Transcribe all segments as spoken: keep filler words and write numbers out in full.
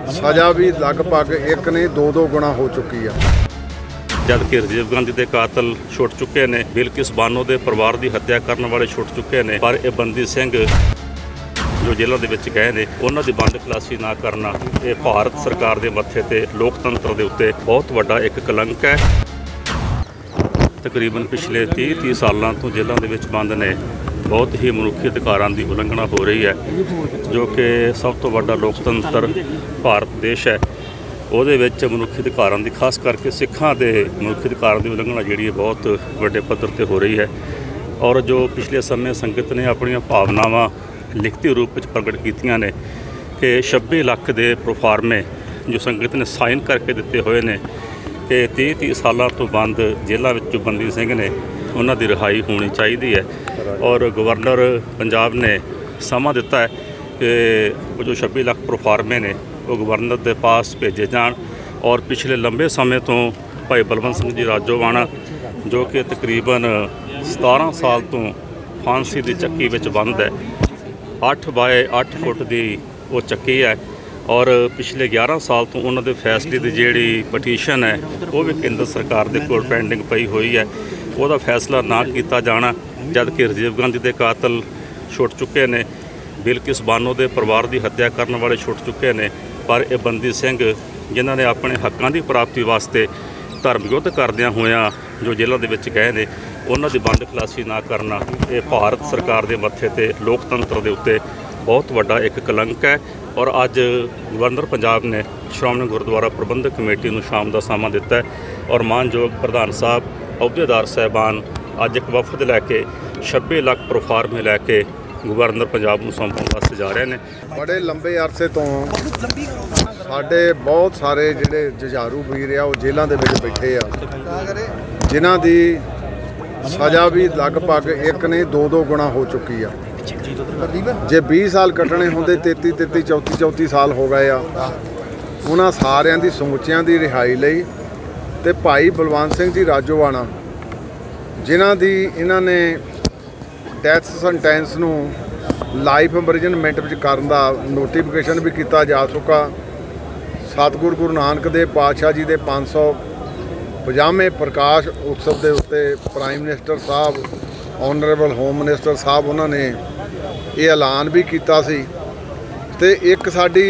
ਸਜ਼ਾ ਵੀ ਲਗਭਗ ਇੱਕ ਨਹੀਂ ਦੋ ਦੋ ਗੁਣਾ ਹੋ ਚੁੱਕੀ ਆ। जद कि राजीव गांधी के कातल छुट चुके ने, बिल्किस बानो के परिवार की हत्या करने वाले छुट चुके हैं, पर यह बंदी सिंह जो जेलों के विच गए ने उन्हों की बंद खलासी ना करना ये भारत सरकार के मत्थे ते लोकतंत्र के उत्ते बहुत वड्डा एक कलंक है। तकरीबन पिछले तीह तीह सालों तो जेलों के विच बंद ने बहुत ही मनुखी अधिकारों की उलंघना हो रही है, जो कि सब तो वड्डा लोकतंत्र भारत देश है। ਉਹਦੇ ਵਿੱਚ ਮਨੁੱਖੀ ਅਧਿਕਾਰਾਂ ਦੀ ਖਾਸ ਕਰਕੇ ਸਿੱਖਾਂ ਦੇ ਮਨੁੱਖੀ ਅਧਿਕਾਰਾਂ ਦੀ ਉਲੰਘਣਾ ਜਿਹੜੀ ਹੈ ਬਹੁਤ ਵੱਡੇ ਪੱਧਰ ਤੇ ਹੋ ਰਹੀ ਹੈ। ਔਰ ਜੋ ਪਿਛਲੇ ਸਮੇਂ ਸੰਗਤ ਨੇ ਆਪਣੀਆਂ ਭਾਵਨਾਵਾਂ ਲਿਖਤੀ ਰੂਪ ਵਿੱਚ ਪ੍ਰਗਟ ਕੀਤੀਆਂ ਨੇ ਕਿ ਛੱਬੀ ਲੱਖ ਦੇ ਪ੍ਰੋਫਾਰਮੇ ਜੋ ਸੰਗਤ ਨੇ ਸਾਈਨ ਕਰਕੇ ਦਿੱਤੇ ਹੋਏ ਨੇ ਕਿ ਤੀਹ ਤੀਹ ਸਾਲਾਂ ਤੋਂ ਬੰਦ ਜੇਲ੍ਹਾਂ ਵਿੱਚ ਜੋ ਬੰਦੀ ਸਿੰਘ ਨੇ ਉਹਨਾਂ ਦੀ ਰਿਹਾਈ ਹੋਣੀ ਚਾਹੀਦੀ ਹੈ। ਔਰ ਗਵਰਨਰ ਪੰਜਾਬ ਨੇ ਸਮਾਂ ਦਿੱਤਾ ਹੈ ਕਿ ਉਹ ਜੋ ਛੱਬੀ ਲੱਖ ਪ੍ਰੋਫਾਰਮੇ ਨੇ वो गवर्नर के पास भेजे जान। और पिछले लंबे समय तो भाई बलवंत सिंह जी राजोवाणा जो कि तकरीबन सतारह साल तो फांसी की चक्की विच बंद है, अठ बाय अठ फुट की वो चक्की है। और पिछले ग्यारह साल तो उन्होंने फैसले की जिहड़ी पटीशन है वो भी केंद्र सरकार के कोल पेंडिंग पई हुई है, वह फैसला ना किया जाना। जद कि राजीव गांधी के कातल छुट चुके हैं, बिल्किस बानो के परिवार की हत्या करने वाले छुट चुके हैं, पर यह बंदी सिंह जिन्हों ने अपने हकों की प्राप्ति वास्ते धर्म युद्ध करदियां होया जो जेलों के विच गए ने उन्हों की बंद खलासी ना करना ये भारत सरकार के मत्थे ते लोकतंत्र के उत्ते बहुत वड्डा एक कलंक है। और अज गवर्नर पंजाब ने श्रोमणी गुरुद्वारा प्रबंधक कमेटी को शाम का समा दिता है और मानयोग प्रधान साहब अहुदेदार साहबान अज एक वफद लैके छब्बी लाख प्रोफार्मे लैके गवर्नर पंजाब ਨੂੰ ਸੌਂਪਣ ਵਾਸਤੇ ਜਾ ਰਹੇ ਨੇ। बड़े लंबे अरसे तो साढ़े बहुत सारे ਜਿਹੜੇ ਜੁਝਾਰੂ ਵੀਰ ਆ ਉਹ ਜੇਲ੍ਹਾਂ ਦੇ ਵਿੱਚ ਬੈਠੇ ਆ, ਜਿਨ੍ਹਾਂ ਦੀ ਸਜ਼ਾ ਵੀ ਲਗਭਗ ਇੱਕ ਨਹੀਂ ਦੋ ਦੋ ਗੁਣਾ ਹੋ ਚੁੱਕੀ ਆ। ਜੇ ਵੀਹ ਸਾਲ ਕੱਟਣੇ ਹੁੰਦੇ ਤੇਤੀ ਤੇਤੀ ਚੌਂਤੀ ਚੌਂਤੀ ਸਾਲ ਹੋ ਗਏ ਆ। ਉਹਨਾਂ ਸਾਰਿਆਂ ਦੀ ਸਮੁੱਚਿਆਂ ਦੀ ਰਿਹਾਈ ਲਈ ਤੇ ਭਾਈ ਬਲਵੰਤ ਸਿੰਘ ਜੀ ਰਾਜੋਵਾਣਾ ਜਿਨ੍ਹਾਂ ਦੀ ਇਹਨਾਂ ਨੇ ਡੈਥ ਸੈਂਟੈਂਸ ਨੂੰ ਲਾਈਫ ਇੰਪ੍ਰਿਜ਼ਨਮੈਂਟ ਵਿੱਚ ਕਰਨ ਦਾ ਨੋਟੀਫਿਕੇਸ਼ਨ ਵੀ ਕੀਤਾ ਜਾ ਚੁੱਕਾ। ਸਤਿਗੁਰੂ ਗੁਰੂ ਨਾਨਕ ਦੇਵ ਪਾਤਸ਼ਾਹ ਜੀ ਦੇ ਪੰਜ ਸੌ ਪੰਜਾਹਵੇਂ ਪ੍ਰਕਾਸ਼ ਉਤਸਵ ਦੇ ਉੱਤੇ ਪ੍ਰਾਈਮ ਮਿਨਿਸਟਰ ਸਾਹਿਬ ਆਨਰੇਬਲ ਹੋਮ ਮਿਨਿਸਟਰ ਸਾਹਿਬ ਉਹਨਾਂ ਨੇ ਇਹ ਐਲਾਨ ਵੀ ਕੀਤਾ ਸੀ। ਤੇ ਇੱਕ ਸਾਡੀ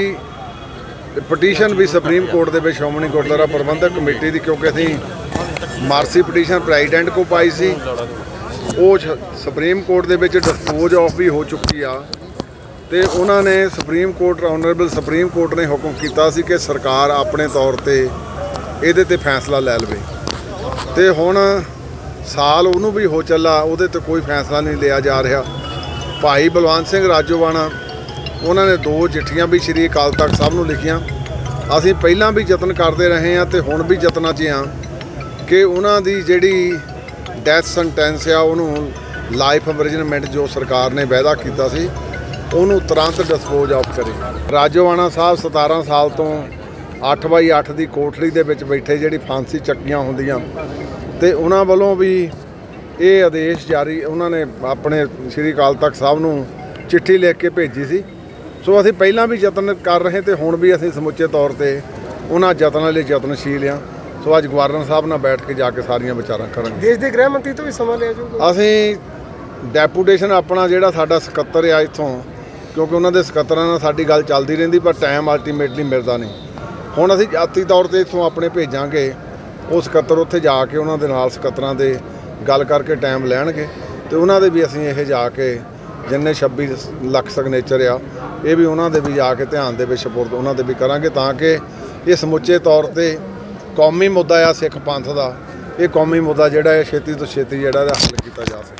ਪਟੀਸ਼ਨ ਵੀ ਸੁਪਰੀਮ ਕੋਰਟ ਦੇ ਵਿੱਚ ਸ਼੍ਰੋਮਣੀ ਗੁਰਦੁਆਰਾ ਪ੍ਰਬੰਧਕ ਕਮੇਟੀ ਦੀ, ਕਿਉਂਕਿ ਅਸੀਂ ਮਾਰਸੀ ਪਟੀਸ਼ਨ ਪ੍ਰੈਜ਼ੀਡੈਂਟ ਕੋ ਪਾਈ ਸੀ, ਉਹ ਸੁਪਰੀਮ ਕੋਰਟ ਦੇ ਵਿੱਚ ਡਿਸਪੋਜ਼ ਆਫ ਵੀ ਹੋ ਚੁੱਕੀ ਆ। ਤੇ ਉਹਨਾਂ ਨੇ Supreme Court honourable Supreme Court ਨੇ ਹੁਕਮ ਕੀਤਾ ਸੀ ਕਿ ਸਰਕਾਰ ਆਪਣੇ ਤੌਰ ਤੇ ਇਹਦੇ ਤੇ ਫੈਸਲਾ ਲੈ ਲਵੇ। ਤੇ ਹੁਣ ਸਾਲ ਉਹਨੂੰ ਵੀ ਹੋ ਚੱਲਾ, ਉਹਦੇ ਤੇ ਕੋਈ ਫੈਸਲਾ ਨਹੀਂ ਲਿਆ ਜਾ ਰਿਹਾ। ਭਾਈ ਬਲਵੰਤ ਸਿੰਘ ਰਾਜੋਵਾਣਾ ਉਹਨਾਂ ਨੇ ਦੋ ਚਿੱਠੀਆਂ ਵੀ ਸ਼੍ਰੀ ਅਕਾਲ ਤਖਤ ਸਾਹਿਬ ਨੂੰ ਲਿਖੀਆਂ। ਅਸੀਂ ਪਹਿਲਾਂ ਵੀ ਯਤਨ ਕਰਦੇ ਰਹੇ ਹਾਂ ਤੇ ਹੁਣ ਵੀ ਯਤਨਾਂ 'ਚ ਹਾਂ ਕਿ ਉਹਨਾਂ ਦੀ ਜਿਹੜੀ ਡੈਥ ਸੈਂਟੈਂਸ ਆ ਉਹਨੂੰ ਲਾਈਫ ਇੰਪ੍ਰਿਜ਼ਨਮੈਂਟ ਜੋ ਸਰਕਾਰ ਨੇ ਵਾਅਦਾ ਕੀਤਾ ਸੀ ਉਹਨੂੰ ਤੁਰੰਤ ਡਿਸਪੋਜ਼ ਆਫ ਕਰੇ। ਰਾਜੋਵਾਣਾ ਸਾਹਿਬ ਸਤਾਰਾਂ ਸਾਲ ਤੋਂ ਅੱਠ ਬਾਈ ਅੱਠ ਦੀ ਕੋਠੜੀ ਦੇ ਵਿੱਚ ਬੈਠੇ ਜਿਹੜੀ ਫਾਂਸੀ ਚੱਕੀਆਂ ਹੁੰਦੀਆਂ, ਤੇ ਉਹਨਾਂ ਵੱਲੋਂ ਵੀ ਇਹ ਆਦੇਸ਼ ਜਾਰੀ ਉਹਨਾਂ ਨੇ ਆਪਣੇ ਸ਼੍ਰੀ ਅਕਾਲ ਤਖਤ ਸਾਹਿਬ ਨੂੰ ਚਿੱਠੀ ਲਿਖ ਕੇ ਭੇਜੀ ਸੀ। ਸੋ ਅਸੀਂ ਪਹਿਲਾਂ ਵੀ ਯਤਨ ਕਰ ਰਹੇ ਤੇ ਹੁਣ ਵੀ ਅਸੀਂ ਸਮੁੱਚੇ ਤੌਰ ਤੇ ਉਹਨਾਂ ਯਤਨਾਂ ਲਈ ਯਤਨਸ਼ੀਲ ਹਾਂ। ਸੋ ਅੱਜ ਗਵਰਨਰ ਸਾਹਿਬ ਨਾਲ ਬੈਠ ਕੇ ਜਾ ਕੇ ਸਾਰੀਆਂ ਵਿਚਾਰਾਂ ਕਰਾਂਗੇ। ਦੇਸ਼ ਦੇ ਗ੍ਰਹਿ ਮੰਤਰੀ ਤੋਂ ਵੀ ਸਮਾਂ ਲਿਆ ਜਾਊਗਾ। ਅਸੀਂ ਡੈਪੂਟੇਸ਼ਨ ਆਪਣਾ ਜਿਹੜਾ ਸਾਡਾ ਸਕੱਤਰ ਆ ਇੱਥੋਂ, ਕਿਉਂਕਿ ਉਹਨਾਂ ਦੇ ਸਕੱਤਰਾਂ ਨਾਲ ਸਾਡੀ ਗੱਲ ਚੱਲਦੀ ਰਹਿੰਦੀ ਪਰ ਟਾਈਮ ਅਲਟੀਮੇਟਲੀ ਮਿਲਦਾ ਨਹੀਂ। ਹੁਣ ਅਸੀਂ ਜਾਤੀ ਤੌਰ ਤੇ ਇੱਥੋਂ ਆਪਣੇ ਭੇਜਾਂਗੇ, ਉਹ ਸਕੱਤਰ ਉੱਥੇ ਜਾ ਕੇ ਉਹਨਾਂ ਦੇ ਨਾਲ ਸਕੱਤਰਾਂ ਦੇ ਗੱਲ ਕਰਕੇ ਟਾਈਮ ਲੈਣਗੇ ਤੇ ਉਹਨਾਂ ਦੇ ਵੀ ਅਸੀਂ ਇਹ ਜਾ ਕੇ ਜਿੰਨੇ ਛੱਬੀ ਲੱਖ ਸਿਗਨੇਚਰ ਆ ਇਹ ਵੀ ਉਹਨਾਂ ਦੇ ਵੀ ਜਾ ਕੇ ਧਿਆਨ ਦੇ ਵਿੱਚ ਸਪੁਰਦ ਉਹਨਾਂ ਦੇ ਵੀ ਕਰਾਂਗੇ, ਤਾਂ ਕਿ ਇਹ ਸਮੁੱਚੇ ਤੌਰ ਤੇ ਕੌਮੀ ਮੁੱਦਾ ਆ ਸਿੱਖ ਪੰਥ ਦਾ, ਇਹ ਕੌਮੀ ਮੁੱਦਾ ਜਿਹੜਾ ਹੈ ਛੇਤੀ ਤੋਂ ਛੇਤੀ ਜਿਹੜਾ ਇਹਦਾ ਹੱਲ ਕੀਤਾ ਜਾ ਸਕੇ।